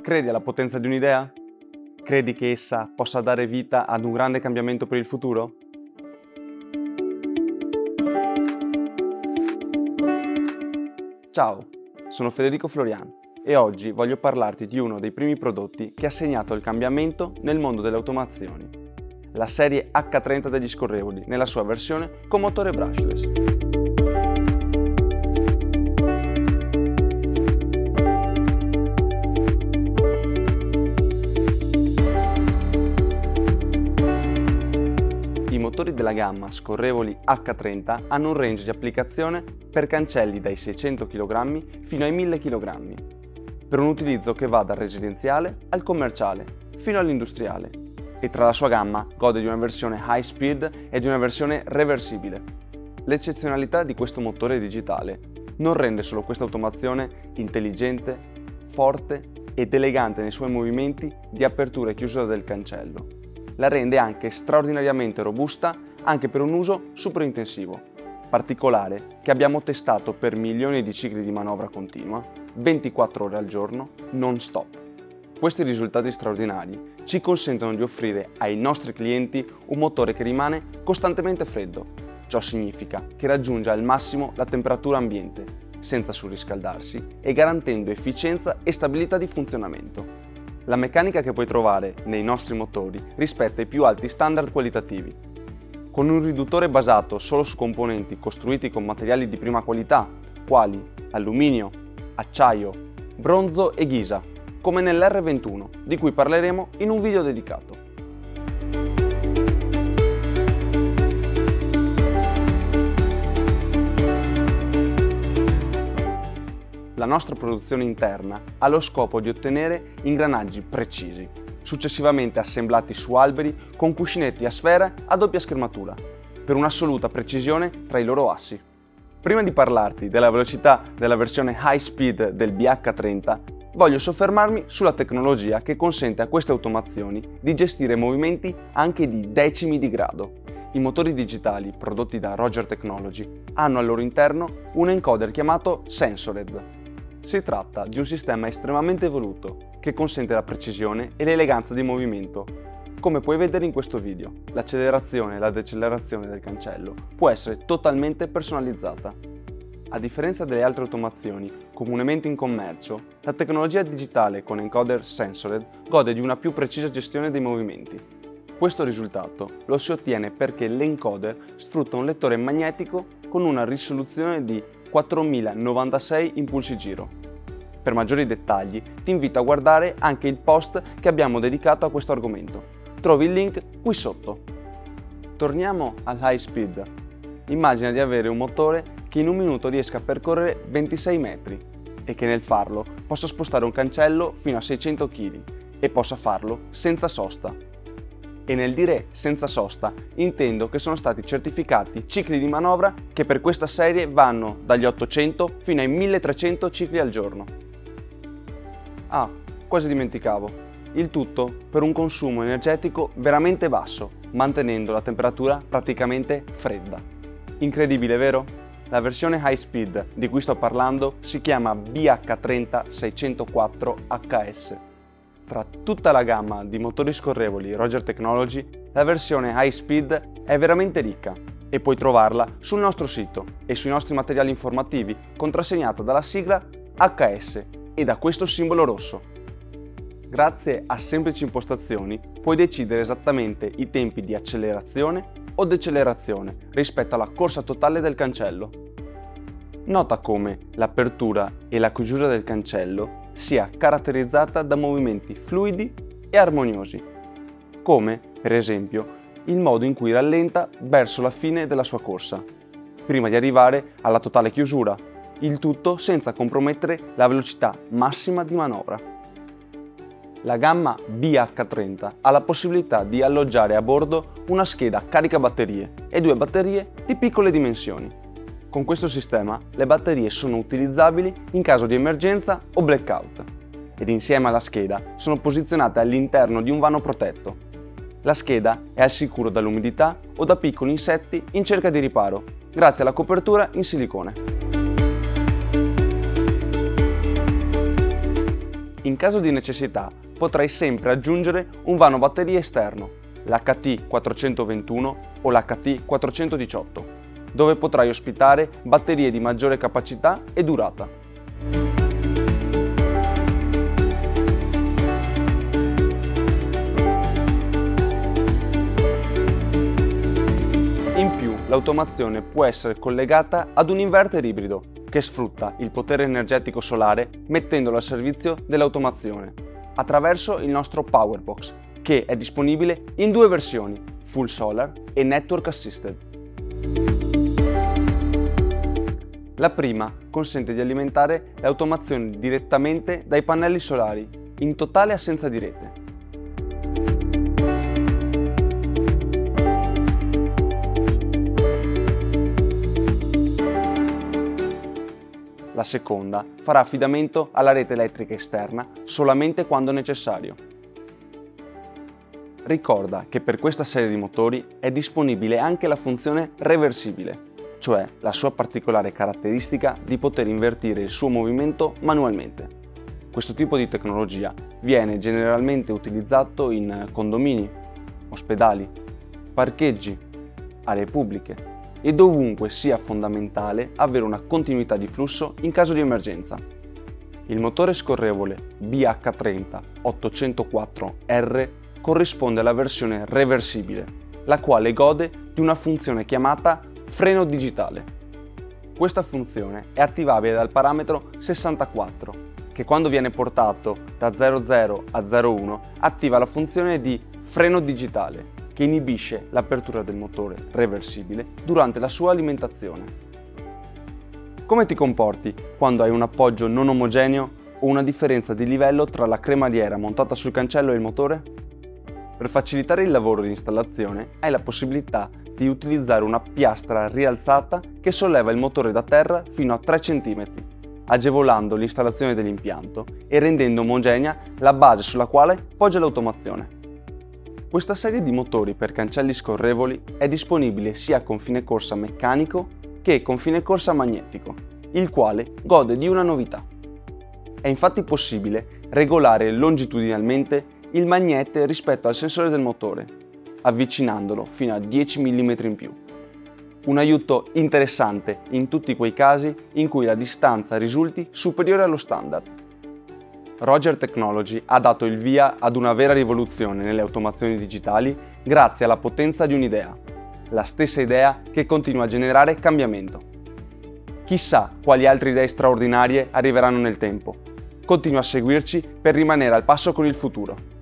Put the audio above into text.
Credi alla potenza di un'idea? Credi che essa possa dare vita ad un grande cambiamento per il futuro? Ciao, sono Federico Florian e oggi voglio parlarti di uno dei primi prodotti che ha segnato il cambiamento nel mondo delle automazioni, la serie H30 degli scorrevoli nella sua versione con motore brushless. I motori della gamma scorrevoli H30 hanno un range di applicazione per cancelli dai 600 kg fino ai 1000 kg, per un utilizzo che va dal residenziale al commerciale fino all'industriale, e tra la sua gamma gode di una versione high speed e di una versione reversibile. L'eccezionalità di questo motore digitale non rende solo questa automazione intelligente, forte ed elegante nei suoi movimenti di apertura e chiusura del cancello, la rende anche straordinariamente robusta anche per un uso super intensivo, particolare che abbiamo testato per milioni di cicli di manovra continua, 24 ore al giorno, non stop. Questi risultati straordinari ci consentono di offrire ai nostri clienti un motore che rimane costantemente freddo. Ciò significa che raggiunge al massimo la temperatura ambiente, senza surriscaldarsi e garantendo efficienza e stabilità di funzionamento. La meccanica che puoi trovare nei nostri motori rispetta i più alti standard qualitativi. Con un riduttore basato solo su componenti costruiti con materiali di prima qualità, quali alluminio, acciaio, bronzo e ghisa, come nell'R21, di cui parleremo in un video dedicato. La nostra produzione interna ha lo scopo di ottenere ingranaggi precisi, successivamente assemblati su alberi con cuscinetti a sfera a doppia schermatura, per un'assoluta precisione tra i loro assi. Prima di parlarti della velocità della versione high speed del BH30, voglio soffermarmi sulla tecnologia che consente a queste automazioni di gestire movimenti anche di decimi di grado. I motori digitali prodotti da Roger Technology hanno al loro interno un encoder chiamato Sensored. Si tratta di un sistema estremamente evoluto che consente la precisione e l'eleganza di movimento. Come puoi vedere in questo video, l'accelerazione e la decelerazione del cancello può essere totalmente personalizzata. A differenza delle altre automazioni comunemente in commercio, la tecnologia digitale con encoder Sensored gode di una più precisa gestione dei movimenti. Questo risultato lo si ottiene perché l'encoder sfrutta un lettore magnetico con una risoluzione di 4096 impulsi giro. Per maggiori dettagli ti invito a guardare anche il post che abbiamo dedicato a questo argomento. Trovi il link qui sotto. Torniamo all'high speed. Immagina di avere un motore che in un minuto riesca a percorrere 26 metri e che nel farlo possa spostare un cancello fino a 600 kg e possa farlo senza sosta. E nel dire senza sosta intendo che sono stati certificati cicli di manovra che per questa serie vanno dagli 800 fino ai 1300 cicli al giorno. Ah, quasi dimenticavo. Il tutto per un consumo energetico veramente basso, mantenendo la temperatura praticamente fredda. Incredibile, vero? La versione high speed di cui sto parlando si chiama BH30 604 HS. Tra tutta la gamma di motori scorrevoli Roger Technology, la versione high speed è veramente ricca e puoi trovarla sul nostro sito e sui nostri materiali informativi contrassegnata dalla sigla HS e da questo simbolo rosso. Grazie a semplici impostazioni puoi decidere esattamente i tempi di accelerazione o decelerazione rispetto alla corsa totale del cancello. Nota come l'apertura e la chiusura del cancello sia caratterizzata da movimenti fluidi e armoniosi, come, per esempio, il modo in cui rallenta verso la fine della sua corsa, prima di arrivare alla totale chiusura, il tutto senza compromettere la velocità massima di manovra. La gamma BH30 ha la possibilità di alloggiare a bordo una scheda carica batterie e due batterie di piccole dimensioni. Con questo sistema le batterie sono utilizzabili in caso di emergenza o blackout ed insieme alla scheda sono posizionate all'interno di un vano protetto. La scheda è al sicuro dall'umidità o da piccoli insetti in cerca di riparo, grazie alla copertura in silicone. in caso di necessità potrai sempre aggiungere un vano batteria esterno, l'HT421 o l'HT418, dove potrai ospitare batterie di maggiore capacità e durata. In più, l'automazione può essere collegata ad un inverter ibrido che sfrutta il potere energetico solare mettendolo al servizio dell'automazione attraverso il nostro Powerbox, che è disponibile in due versioni, Full Solar e Network Assisted. La prima consente di alimentare le automazioni direttamente dai pannelli solari, in totale assenza di rete. La seconda farà affidamento alla rete elettrica esterna solamente quando necessario. Ricorda che per questa serie di motori è disponibile anche la funzione reversibile, cioè la sua particolare caratteristica di poter invertire il suo movimento manualmente. Questo tipo di tecnologia viene generalmente utilizzato in condomini, ospedali, parcheggi, aree pubbliche e dovunque sia fondamentale avere una continuità di flusso in caso di emergenza. Il motore scorrevole BH30 804R corrisponde alla versione reversibile, la quale gode di una funzione chiamata freno digitale. Questa funzione è attivabile dal parametro 64, che quando viene portato da 00 a 01 attiva la funzione di freno digitale, che inibisce l'apertura del motore reversibile durante la sua alimentazione. Come ti comporti quando hai un appoggio non omogeneo o una differenza di livello tra la cremaliera montata sul cancello e il motore? Per facilitare il lavoro di installazione hai la possibilità di utilizzare una piastra rialzata che solleva il motore da terra fino a 3 cm, agevolando l'installazione dell'impianto e rendendo omogenea la base sulla quale poggia l'automazione. Questa serie di motori per cancelli scorrevoli è disponibile sia con fine corsa meccanico che con fine corsa magnetico, il quale gode di una novità. È infatti possibile regolare longitudinalmente il magnete rispetto al sensore del motore, avvicinandolo fino a 10 mm in più. Un aiuto interessante in tutti quei casi in cui la distanza risulti superiore allo standard. Roger Technology ha dato il via ad una vera rivoluzione nelle automazioni digitali grazie alla potenza di un'idea, la stessa idea che continua a generare cambiamento. Chissà quali altre idee straordinarie arriveranno nel tempo. Continua a seguirci per rimanere al passo con il futuro.